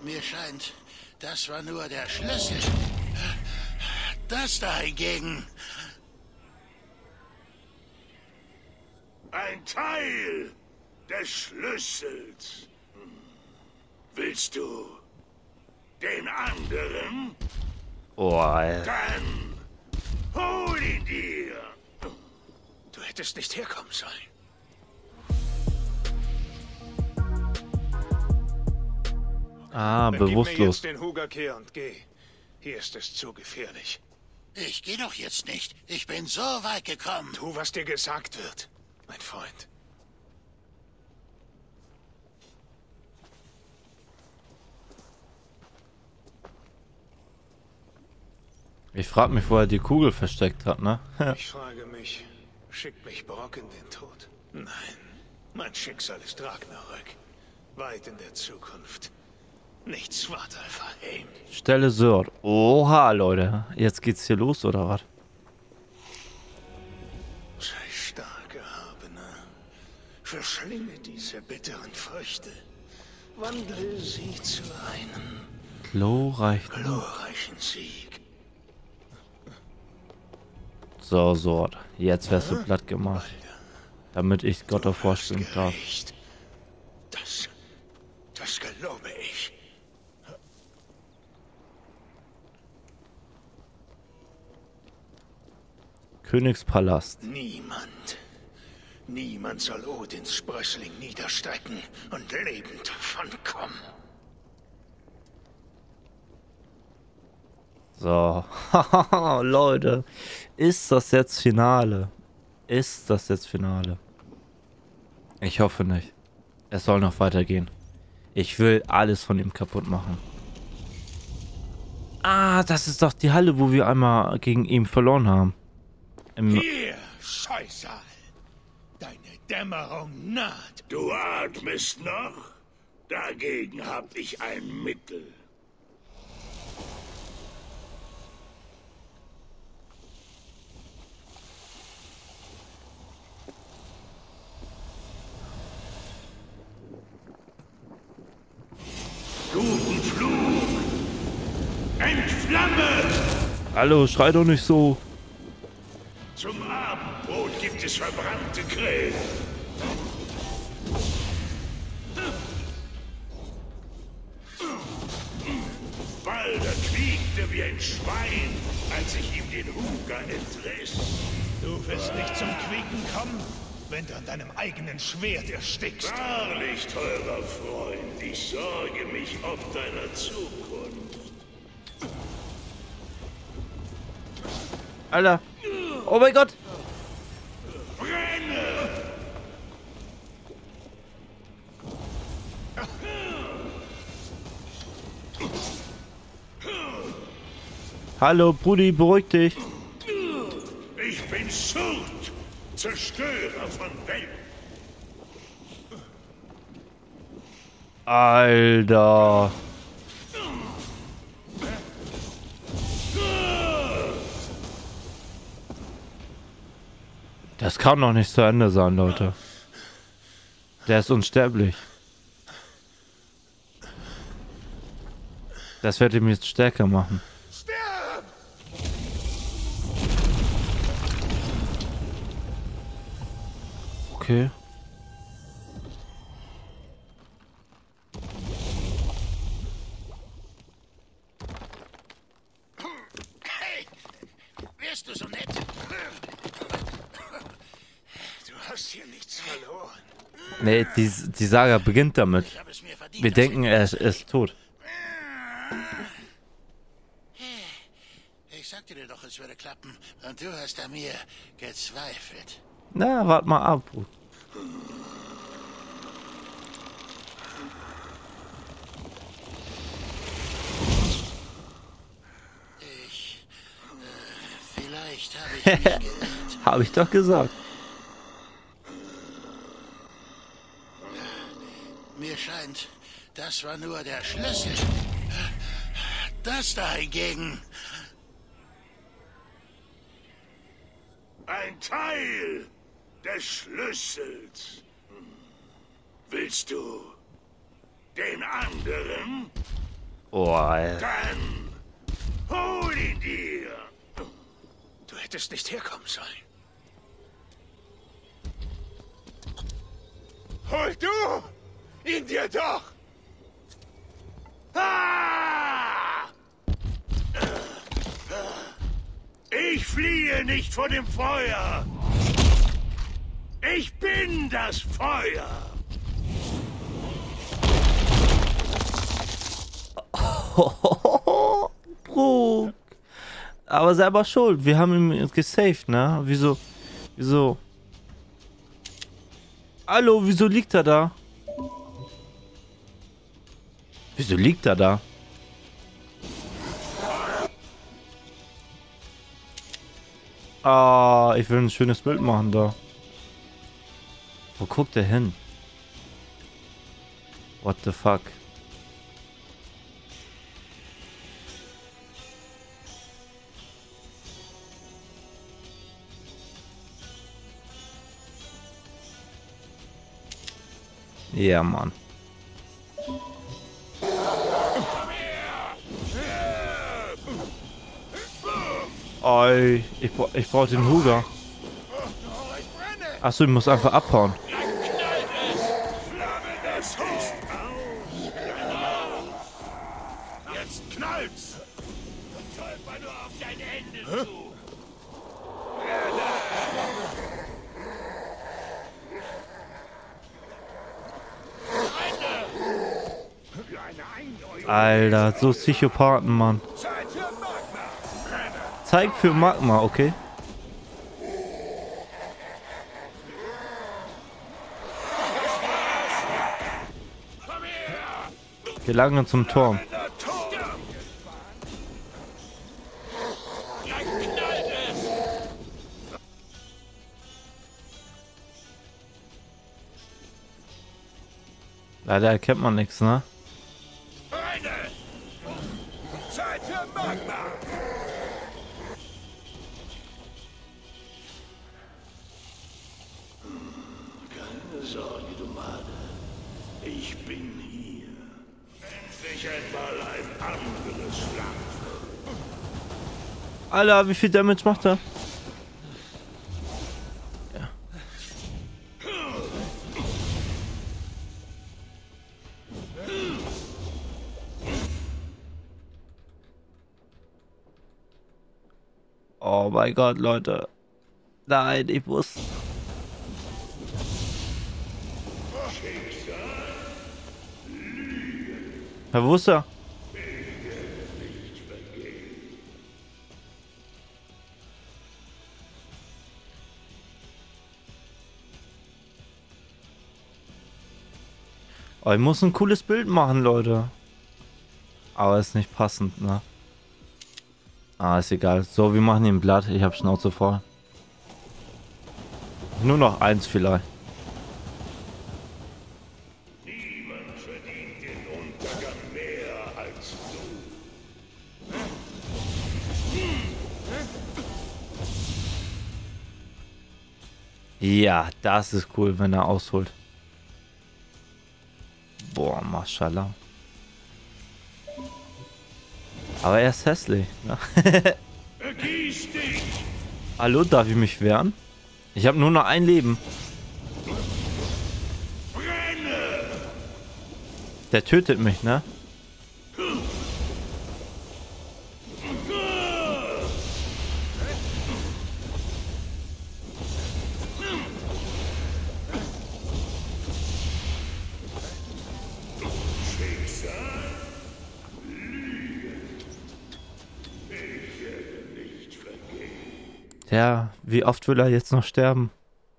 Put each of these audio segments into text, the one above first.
Mir scheint, das war nur der Schlüssel. Das da hingegen. Ein Teil des Schlüssels. Willst du den anderen? Oh, Dann hol ihn dir. Du hättest nicht herkommen sollen. Ah, Dann bewusstlos. gib mir jetzt den Hugakir und geh. Hier ist es zu gefährlich. Ich gehe doch jetzt nicht. Ich bin so weit gekommen. Tu, was dir gesagt wird, mein Freund. Ich frag mich, wo er die Kugel versteckt hat, ne? Ich frage mich, schickt mich Brock in den Tod? Nein, mein Schicksal ist Ragnarök. Weit in der Zukunft. Nicht Svartalfheim. Stelle Sord. Oha, Leute. Jetzt geht's hier los, oder was? Sei stark, Erhabener. Verschlinge diese bitteren Früchte. Wandle sie zu einem glorreichen Sieg. So, Sord. Jetzt wärst du platt gemacht. Damit ich Gott auf vorspielen darf. Das gelobe ich. Königspalast. Niemand soll Odins Sprössling niederstrecken und lebend davonkommen. So. Leute. Ist das jetzt Finale? Ist das jetzt Finale? Ich hoffe nicht. Es soll noch weitergehen. Ich will alles von ihm kaputt machen. Ah, das ist doch die Halle, wo wir einmal gegen ihn verloren haben. Hier, Scheusal. Deine Dämmerung naht. Du atmest noch? Dagegen hab ich ein Mittel. Guten Flug! Entflamme! Hallo, schrei doch nicht so. Zum Abendbrot gibt es verbrannte Grillen. Balder quiekte wie ein Schwein, als ich ihm den Huger entriss. Du wirst nicht zum Quieken kommen, wenn du an deinem eigenen Schwert erstickst. Wahrlich, teurer Freund, ich sorge mich ob deiner Zukunft. Alter. Oh mein Gott. Brenne! Hallo, Brudi, beruhig dich. Ich bin Surd, Zerstörer von Welten. Alter. Das kann doch nicht zu Ende sein, Leute. Der ist unsterblich. Das wird ihm jetzt stärker machen. Okay. Hey, wärst du so nett? Du hast hier nichts verloren. Nee, die Saga beginnt damit. Ich habe es mir verdient. Wir denken, er ist tot. Ich sagte dir doch, es würde klappen. Und du hast an mir gezweifelt. Na, wart mal ab. Vielleicht habe ich mich geirrt. Habe ich doch gesagt. Mir scheint, das war nur der Schlüssel. Das da hingegen. Ein Teil des Schlüssels. Willst du den anderen? Oh, Alter. Dann hol ihn dir. Du hättest nicht herkommen sollen. Hol du ihn dir doch. Ah! Ich fliehe nicht vor dem Feuer. Ich bin das Feuer. Bro. Aber selber schuld. Wir haben ihn gesaved, ne? Wieso? Hallo, wieso liegt er da? Wieso liegt er da? Ah, ich will ein schönes Bild machen da. Wo guckt er hin? What the fuck? Ja, Mann. Oi, ich brauch den Huger. Achso, ich muss einfach abhauen. Jetzt knallt's. Stolper nur auf deine Hände zu. Alter, so Psychopathen, Mann. Zeig für Magma, okay? Gelangen zum Turm. Leider erkennt man nichts, ne? Zeit für Magma. Keine Sorge, du Made. Ich bin hier. Endlich einmal ein anderes Land. Alter, wie viel Damage macht er? Ja. Oh mein Gott, Leute. Nein, ich muss. Ja, wo ist er? Oh, ich muss ein cooles Bild machen, Leute. Aber ist nicht passend, ne? Ah, ist egal. So, wir machen ihn Blatt. Ich hab Schnauze voll. Nur noch eins vielleicht. Niemand verdient den Untergang mehr als du. Ja, das ist cool, wenn er ausholt. Boah, Mashallah. Aber er ist hässlich. Ne? Ergieß dich! Hallo, darf ich mich wehren? Ich habe nur noch ein Leben. Brenne! Der tötet mich, ne? Ja, wie oft will er jetzt noch sterben?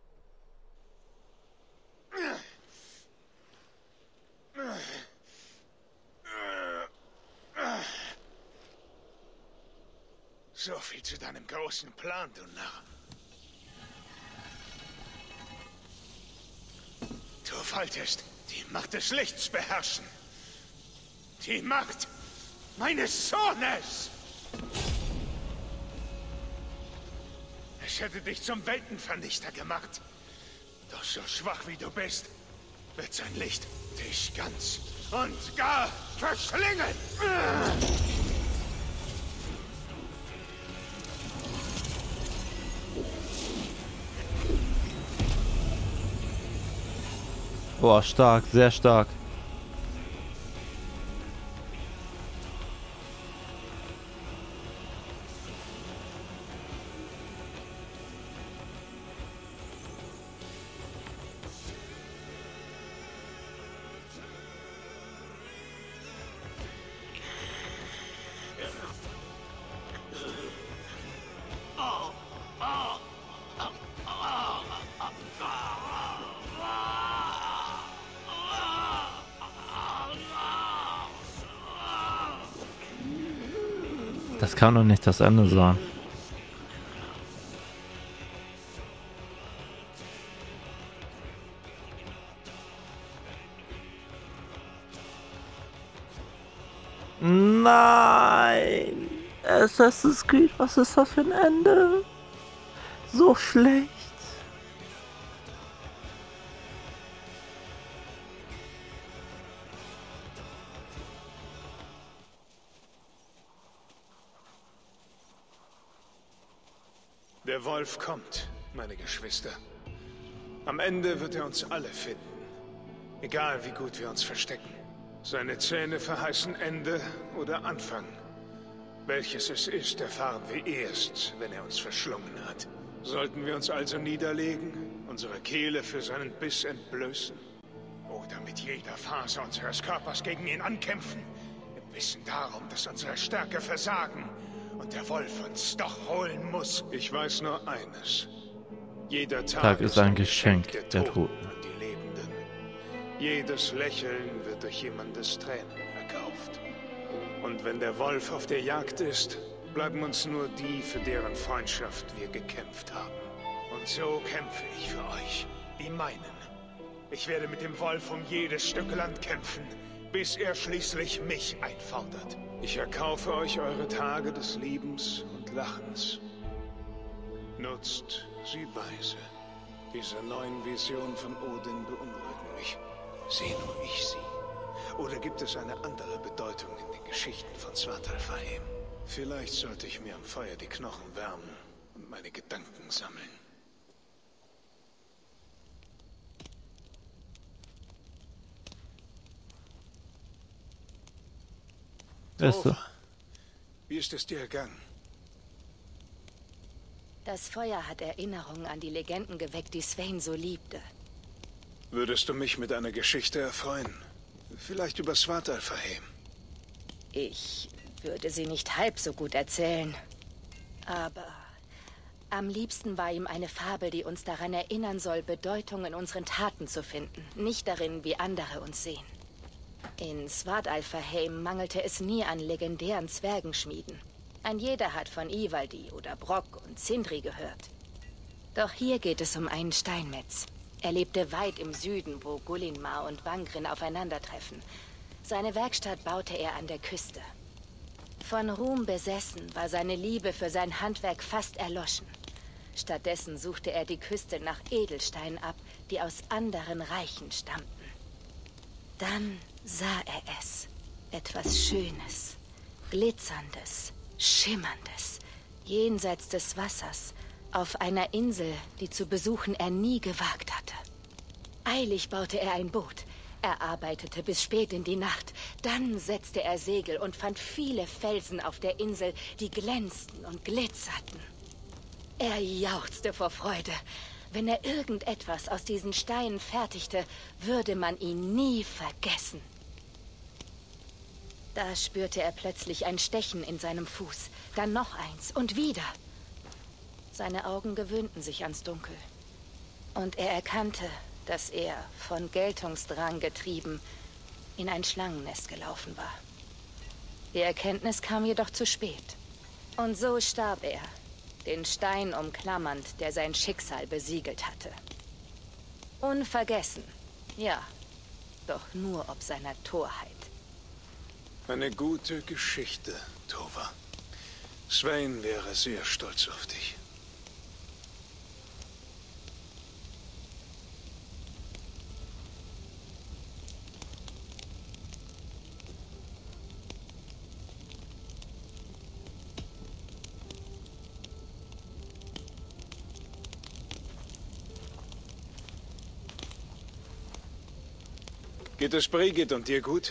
So viel zu deinem großen Plan, du Narr. Du wolltest die Macht des Lichts beherrschen. Die Macht meines Sohnes! Ich hätte dich zum Weltenvernichter gemacht. Doch so schwach wie du bist, wird sein Licht dich ganz und gar verschlingen. Boah, stark, sehr stark. Das kann doch nicht das Ende sein. Nein! Assassin's Creed, was ist das für ein Ende? So schlecht. Der Wolf kommt, meine Geschwister. Am Ende wird er uns alle finden. Egal wie gut wir uns verstecken. Seine Zähne verheißen Ende oder Anfang. Welches es ist, erfahren wir erst, wenn er uns verschlungen hat. Sollten wir uns also niederlegen, unsere Kehle für seinen Biss entblößen? Oder mit jeder Faser unseres Körpers gegen ihn ankämpfen? Im Wissen darum, dass unsere Stärke versagen und der Wolf uns doch holen muss. Ich weiß nur eines. Jeder Tag ist ein Geschenk der Toten. An die Lebenden. Jedes Lächeln wird durch jemandes Tränen erkauft. Und wenn der Wolf auf der Jagd ist, bleiben uns nur die, für deren Freundschaft wir gekämpft haben. Und so kämpfe ich für euch, die meinen. Ich werde mit dem Wolf um jedes Stück Land kämpfen, bis er schließlich mich einfordert. Ich erkaufe euch eure Tage des Liebens und Lachens. Nutzt sie weise. Diese neuen Visionen von Odin beunruhigen mich. Sehe nur ich sie? Oder gibt es eine andere Bedeutung in den Geschichten von Svartalfheim? Vielleicht sollte ich mir am Feuer die Knochen wärmen und meine Gedanken sammeln. Beste. Wie ist es dir ergangen? Das Feuer hat Erinnerungen an die Legenden geweckt, die Sweyn so liebte. Würdest du mich mit einer Geschichte erfreuen? Vielleicht über Svartalfheim. Ich würde sie nicht halb so gut erzählen. Aber am liebsten war ihm eine Fabel, die uns daran erinnern soll, Bedeutung in unseren Taten zu finden. Nicht darin, wie andere uns sehen. In Svartalfheim mangelte es nie an legendären Zwergenschmieden. Ein jeder hat von Ivaldi oder Brock und Sindri gehört. Doch hier geht es um einen Steinmetz. Er lebte weit im Süden, wo Gullinmar und Wangrin aufeinandertreffen. Seine Werkstatt baute er an der Küste. Von Ruhm besessen war seine Liebe für sein Handwerk fast erloschen. Stattdessen suchte er die Küste nach Edelsteinen ab, die aus anderen Reichen stammten. Dann sah er es. Etwas Schönes, Glitzerndes, Schimmerndes, jenseits des Wassers, auf einer Insel, die zu besuchen er nie gewagt hatte. Eilig baute er ein Boot. Er arbeitete bis spät in die Nacht. Dann setzte er Segel und fand viele Felsen auf der Insel, die glänzten und glitzerten. Er jauchzte vor Freude. Wenn er irgendetwas aus diesen Steinen fertigte, würde man ihn nie vergessen. Da spürte er plötzlich ein Stechen in seinem Fuß, dann noch eins und wieder. Seine Augen gewöhnten sich ans Dunkel. Und er erkannte, dass er, von Geltungsdrang getrieben, in ein Schlangennest gelaufen war. Die Erkenntnis kam jedoch zu spät. Und so starb er, den Stein umklammernd, der sein Schicksal besiegelt hatte. Unvergessen, ja, doch nur ob seiner Torheit. Eine gute Geschichte, Tova. Sweyn wäre sehr stolz auf dich. Geht es Brigitte und dir gut?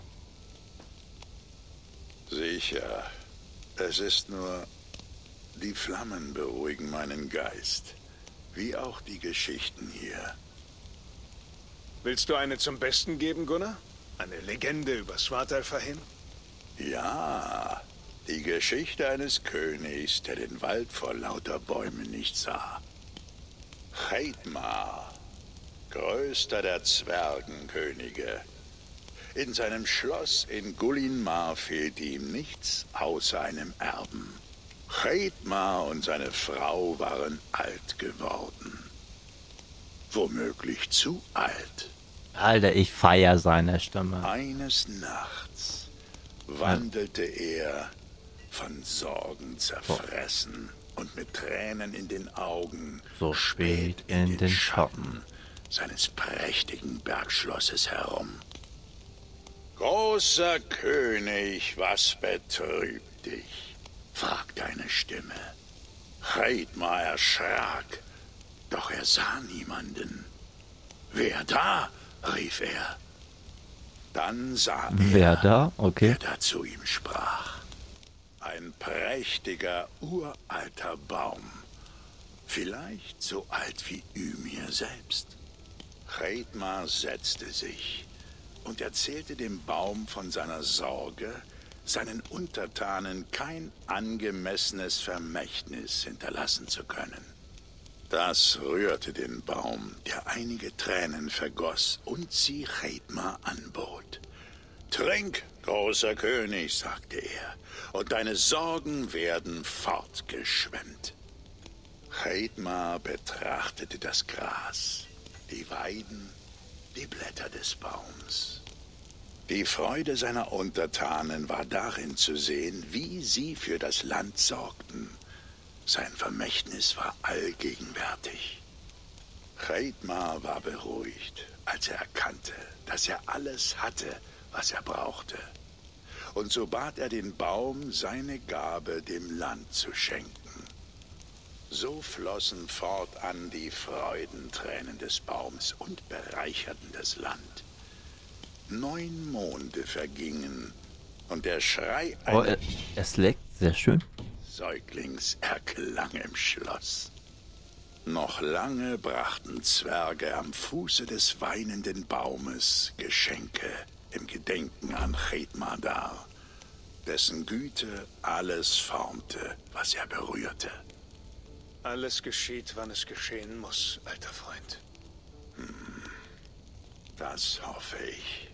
Sicher. Es ist nur... Die Flammen beruhigen meinen Geist. Wie auch die Geschichten hier. Willst du eine zum Besten geben, Gunnar? Eine Legende über Svartalfheim? Ja, die Geschichte eines Königs, der den Wald vor lauter Bäumen nicht sah. Hreidmar, größter der Zwergenkönige. In seinem Schloss in Gullinmar fehlte ihm nichts außer einem Erben. Hreidmar und seine Frau waren alt geworden. Womöglich zu alt. Alter, ich feier seine Stimme. Eines Nachts wandelte er, von Sorgen zerfressen und mit Tränen in den Augen, So spät in den Schatten seines prächtigen Bergschlosses herum. Großer König, was betrübt dich? Fragte eine Stimme. Hreidmar erschrak, doch er sah niemanden. Wer da? Rief er. Dann sah er, Wer da? Okay. wer da zu ihm sprach. Ein prächtiger, uralter Baum. Vielleicht so alt wie Ymir selbst. Hreidmar setzte sich und erzählte dem Baum von seiner Sorge, seinen Untertanen kein angemessenes Vermächtnis hinterlassen zu können. Das rührte den Baum, der einige Tränen vergoss und sie Hreidmar anbot. »Trink, großer König«, sagte er, »und deine Sorgen werden fortgeschwemmt.« Hreidmar betrachtete das Gras, die Weiden, die Blätter des Baums. Die Freude seiner Untertanen war darin zu sehen, wie sie für das Land sorgten. Sein Vermächtnis war allgegenwärtig. Hreidmar war beruhigt, als er erkannte, dass er alles hatte, was er brauchte. Und so bat er den Baum, seine Gabe dem Land zu schenken. So flossen fortan die Freudentränen des Baums und bereicherten das Land. 9 Monde vergingen und der Schrei Oh, eines es leckt sehr schön. Säuglings erklang im Schloss. Noch lange brachten Zwerge am Fuße des weinenden Baumes Geschenke im Gedenken an Hreidmar dar, dessen Güte alles formte, was er berührte. Alles geschieht, wann es geschehen muss, alter Freund. Das hoffe ich.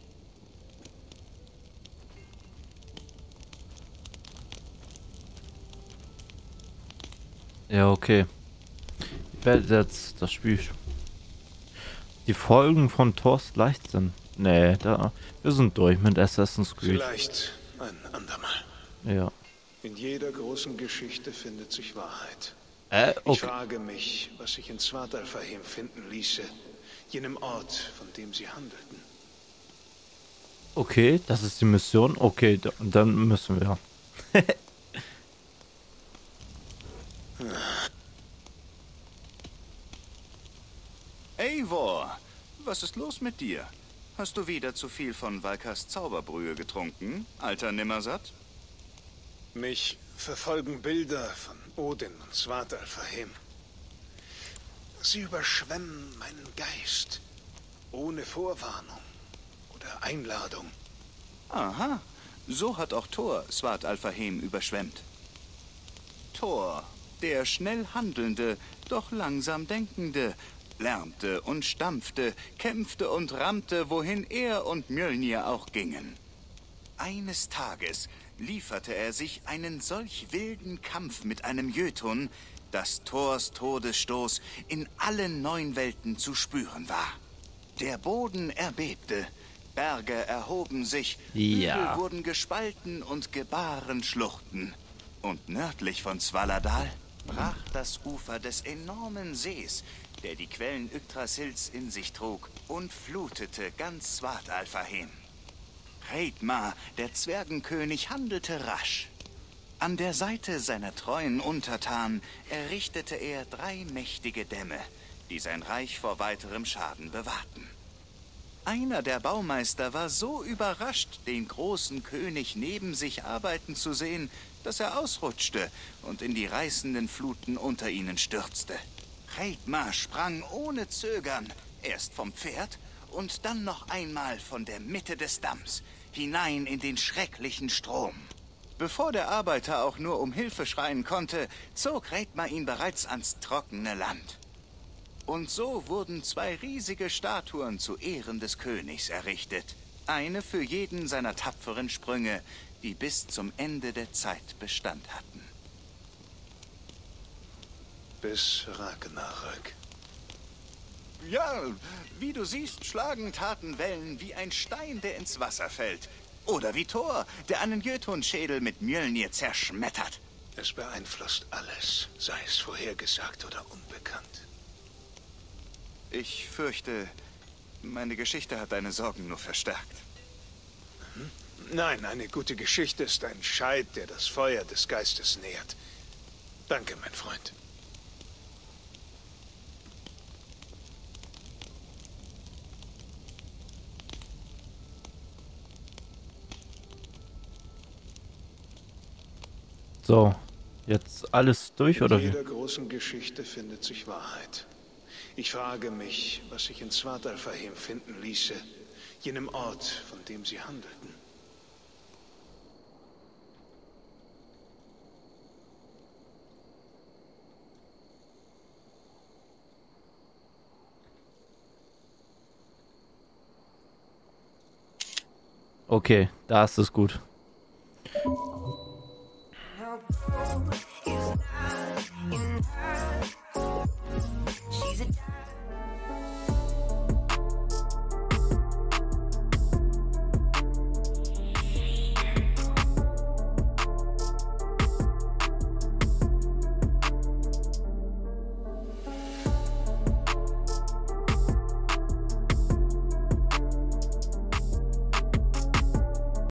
Ja, okay. Ich werde jetzt das Spiel... Die Folgen von Thors Leichtsinn. Nee, wir sind durch mit Assassin's Creed. Vielleicht ein andermal. Ja. In jeder großen Geschichte findet sich Wahrheit. Ich Okay. frage mich, was sich in Svartalfheim finden ließe, jenem Ort, von dem sie handelten. Okay, das ist die Mission. Okay, dann müssen wir. Eivor, was ist los mit dir? Hast du wieder zu viel von Valkas Zauberbrühe getrunken, alter Nimmersatt? Mich verfolgen Bilder von Odin und Svartalfheim. Sie überschwemmen meinen Geist, ohne Vorwarnung oder Einladung. Aha, so hat auch Thor Svartalfheim überschwemmt. Thor, der schnell handelnde, doch langsam denkende, lärmte und stampfte, kämpfte und rammte, wohin er und Mjölnir auch gingen. Eines Tages lieferte er sich einen solch wilden Kampf mit einem Jötun, dass Thors Todesstoß in allen 9 Welten zu spüren war. Der Boden erbebte, Berge erhoben sich, Ja. Hügel wurden gespalten und gebaren Schluchten. Und nördlich von Svaladal brach das Ufer des enormen Sees, der die Quellen Yggdrasils in sich trug, und flutete ganz Svartalfheim. Hreidmar, der Zwergenkönig, handelte rasch. An der Seite seiner treuen Untertanen errichtete er 3 mächtige Dämme, die sein Reich vor weiterem Schaden bewahrten. Einer der Baumeister war so überrascht, den großen König neben sich arbeiten zu sehen, dass er ausrutschte und in die reißenden Fluten unter ihnen stürzte. Hreidmar sprang ohne Zögern, erst vom Pferd und dann noch einmal von der Mitte des Damms, hinein in den schrecklichen Strom. Bevor der Arbeiter auch nur um Hilfe schreien konnte, zog Hreidmar ihn bereits ans trockene Land. Und so wurden 2 riesige Statuen zu Ehren des Königs errichtet. Eine für jeden seiner tapferen Sprünge, die bis zum Ende der Zeit Bestand hatten. Bis Ragnarök. Ja, wie du siehst, schlagen Tatenwellen wie ein Stein, der ins Wasser fällt. Oder wie Thor, der einen Jötunschädel mit Mjölnir zerschmettert. Es beeinflusst alles, sei es vorhergesagt oder unbekannt. Ich fürchte, meine Geschichte hat deine Sorgen nur verstärkt. Nein, eine gute Geschichte ist ein Scheit, der das Feuer des Geistes nährt. Danke, mein Freund. So, jetzt alles durch, oder In wie? jeder großen Geschichte findet sich Wahrheit. Ich frage mich, was sich in Svartalfheim finden ließe, jenem Ort, von dem sie handelten. Okay, da ist es gut.